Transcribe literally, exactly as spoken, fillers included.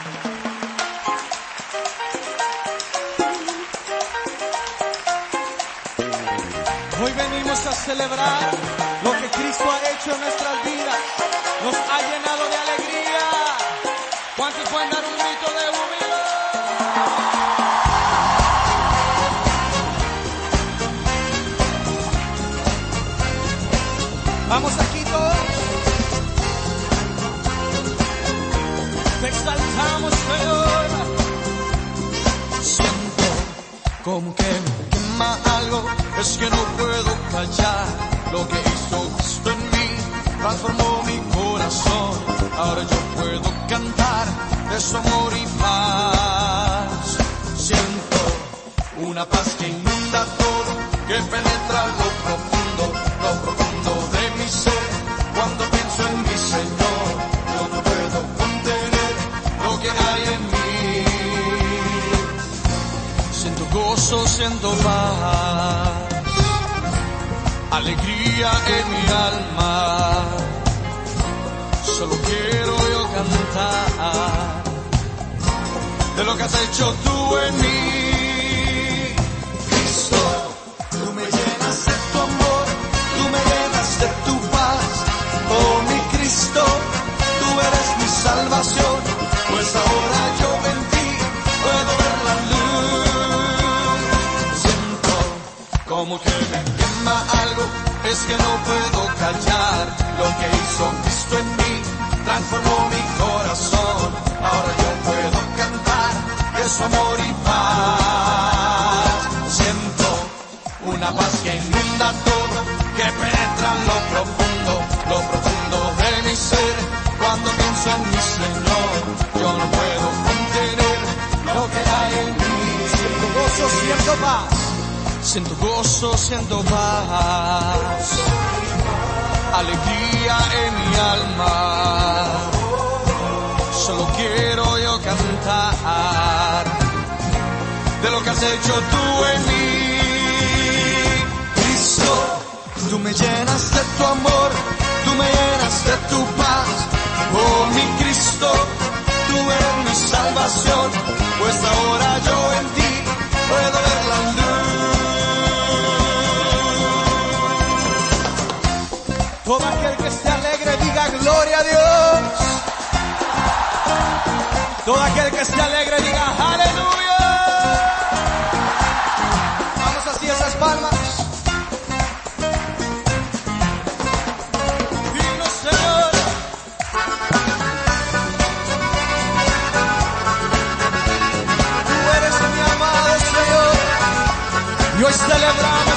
Hoy venimos a celebrar lo que Cristo ha hecho en nuestras vidas. Nos ha llenado de alegría. ¿Cuántos pueden dar un grito de júbilo? Vamos aquí todos. Te exaltamos, Señor. Siento como que me quema algo, es que no puedo callar lo que hizo Cristo en mí, transformó mi corazón. Ahora yo puedo cantar de su amor y paz. Siento una paz que inunda todo, que penetra lo profundo, lo profundo de mi ser. Cuando pienso en mi Señor, yo no puedo contener lo que hay en mí. Siento gozo, siento paz, alegría en mi alma. Solo quiero yo cantar de lo que has hecho tú en mí. Cristo, tú me llenas de tu amor, tú me llenas de tu paz. Oh mi Cristo, tú eres mi salvación, pues ahora yo en ti puedo ver la luz. Siento como que me quema algo, es que no puedo callar lo que hizo Cristo en mí, transformó mi corazón. Ahora yo puedo cantar de su amor y paz. Siento una paz que inunda todo, que penetra en lo profundo, lo profundo de mi ser. Cuando pienso en mi Señor, yo no puedo contener lo que hay en mí. Siento gozo, siento paz. Siento gozo, siento paz, alegría en mi alma. Solo quiero yo cantar de lo que has hecho tú en mí. Cristo, tú me llenas de tu amor, tú me llenas de tu paz. Oh mi Cristo, tú eres mi salvación, pues ahora yo en ti puedo ver la luz. Todo aquel que esté alegre diga gloria a Dios. Todo aquel que esté alegre diga aleluya. Vamos así esas palmas. Dinos, Señor. Tú eres mi amado Señor. Y hoy celebramos